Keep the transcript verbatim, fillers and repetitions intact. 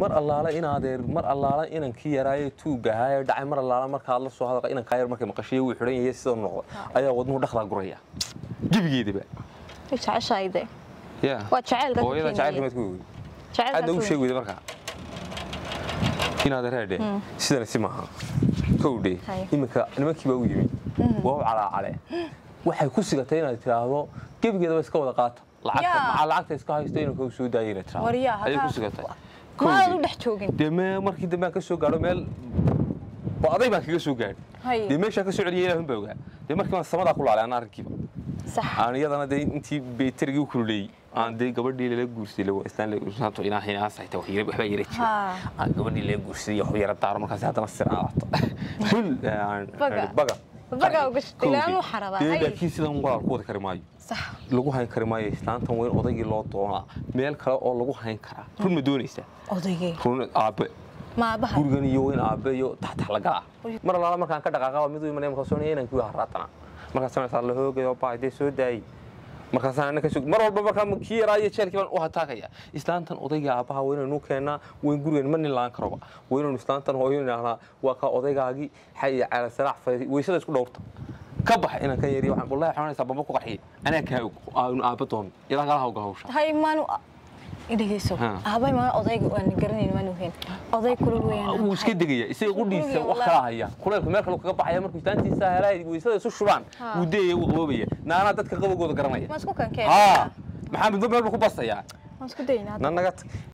mar allaala in adeer mar allaala inankii yaraayo tuugahayo dhacay mar allaala marka la soo hadalka inanka yar markay maqashay wuu xiran yahay sida noqdo ayaa wadnuhu dhaqda guraya jibigeedaba jacayshayde ya waa jacaylka hooyada jacaylka mid ku jacaylka hadda uu sheegay marka in adeer reede sidana si maaha kowdhe iminka nimankii baa u yimid waa cala cale waxay ku sigatay inaad tiraahdo gebigeeda iska wada qaato lacagta maca lacagta iska haysto inuu ka soo daayay inaad tiraahdo ayay ku sigatay ma u dhex joogin deme markii dambe ka soo gaaro meel baaday baa kaga soo gaadhay deme meesha ka soo celiyay ilaahay baa ogaa dee markii aan samada ku laalay aan arkiiba sax aan iyadana dee intii beetarigi u kululay aan dee gabadhii la guursiday lagu istaan la guursanto ilaahay aan saxtay wax yar waxba yar jiro aan gabadhii la guursiday wax yar taar markaas hadana siraato kul aan baga baga uga shtilaan waxa rabaa ay laakiin sidan walaal ku wada karimaayo sax lagu hayn karimaayo islaantan weyn odaygii loo doonaa meel kale oo lagu hayn karaa run ma doonaysa odaygii run aabe ma abaha gurigan iyo weyn aabe iyo taxta la galaa mar allaala markaan ka dhaqaaqaa mid weyn markaan soo inaan ku haraatana markaas aan la hoogayo baayday soo daay markaas aan ka soo mar walba markaan kii yaraayo jeelkii baan u hataakaya islaantan odayga aabaha weyn inuu keenaa weyn gurigan ma nilaan karo weyn islaantan hooyinaa waa ka odaygaagi xay cala salaax weysada isku dhowrta ka bax inaan ka yari waxaan wallahi xaanaysa baba ku qarxiyay ana ka aaba doon ilaa kala hawga hawsha hay maanu idageyso aabay ma odayga aan garanay maanu heen oday kulul weeyaan uu iska digaya isaga qudhiisa wax kala haya kuleelku meel kale kaga baxaya markuu istaantiisa helay weysada isu shubaan uu deeyay uu qabobaya naana dadka qabogooda garanaya ma isku kan keen ha maxamed meel ku basaya ma isku deynaa nanaga